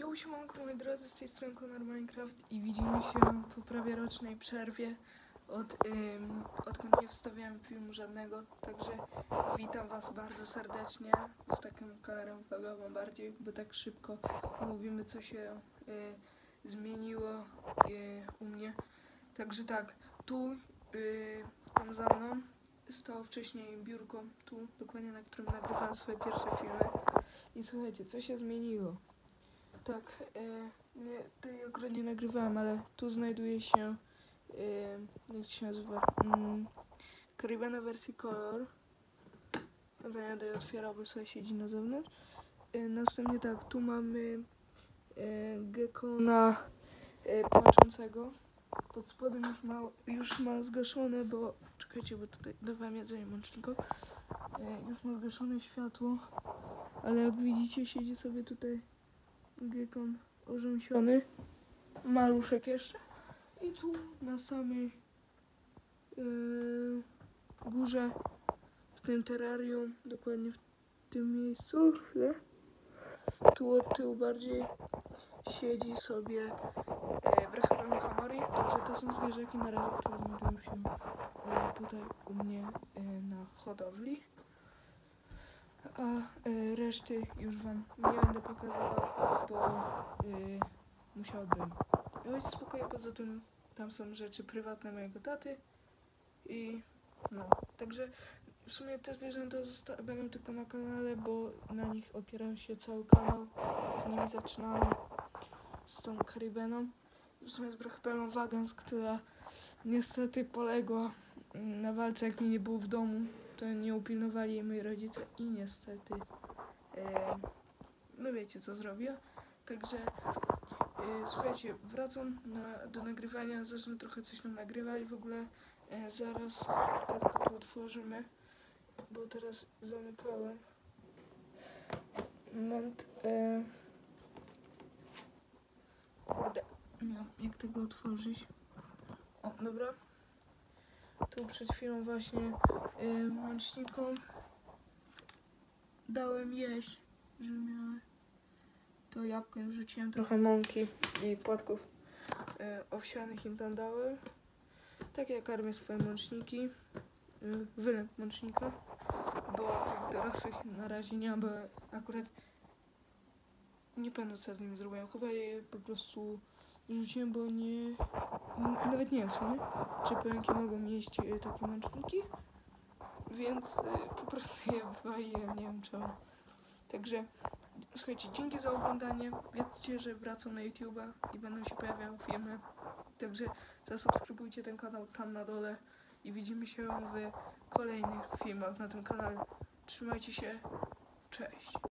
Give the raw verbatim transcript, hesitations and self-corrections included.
Jo, siemanko moi drodzy, z tej strony Konor Minecraft i widzimy się po prawie rocznej przerwie od, ym, odkąd nie wstawiałem filmu żadnego, także witam was bardzo serdecznie z taką kamerą vlogową bardziej, bo tak szybko mówimy co się y, zmieniło y, u mnie. Także tak, tu, y, tam za mną stało wcześniej biurko, tu dokładnie na którym nagrywałem swoje pierwsze filmy i słuchajcie, co się zmieniło. Tak, e, nie, tutaj akurat nie nagrywałem, ale tu znajduje się, e, jak się nazywa, mm, Caribena wersji Color. Dobra, ja daję otwierał, bo sobie siedzi na zewnątrz. E, następnie tak, tu mamy e, Gekona e, płaczącego. Pod spodem już ma, już ma zgaszone, bo, czekajcie, bo tutaj dawałem jedzenie mącznikowi. E, już ma zgaszone światło, ale jak widzicie siedzi sobie tutaj Gekon orzęsiony, maluszek jeszcze i tu na samej yy, górze w tym terrarium, dokładnie w tym miejscu, chwilę, tu od tyłu bardziej siedzi sobie e, Brachapelma hamori, także to są zwierzaki na razie, które znajdują się e, tutaj u mnie e, na hodowli. A y, reszty już wam nie będę pokazywał, bo y, musiałbym mieć spokojnie. Poza tym tam są rzeczy prywatne mojego taty i no, także w sumie te zwierzęta zosta- będą tylko na kanale, bo na nich opierał się cały kanał. Z nimi zaczynałem, z tą Caribeną, w sumie z Brachapelmą Vagans, która niestety poległa na walce, jak mnie nie było w domu. To nie upilnowali jej moi rodzice i niestety e, no wiecie co zrobiła. Także e, słuchajcie, wracam na, do nagrywania, zacznę trochę coś tam nagrywać. W ogóle e, zaraz tylko tu otworzymy, bo teraz zamykałem. Moment. E, kurde, nie wiem jak tego otworzyć. O, dobra. Tu przed chwilą właśnie y, mącznikom dałem jeść, żeby miały to jabłko, im wrzuciłem trochę mąki i płatków y, owsianych im tam dałem. Tak jak karmię swoje mączniki, y, wylep mącznika, bo tych dorosłych na razie nie ma, bo akurat nie pamiętam co z nimi zrobiłem, chyba je po prostu rzuciłem, bo nie, nawet nie wiem w sumie, czy pająki mogą jeść y, takie mączniki, więc y, po prostu je wywaliłem, nie wiem czemu. Także słuchajcie, dzięki za oglądanie, wiedzcie, że wracam na YouTube'a i będą się pojawiały filmy, także zasubskrybujcie ten kanał tam na dole i widzimy się w kolejnych filmach na tym kanale. Trzymajcie się, cześć!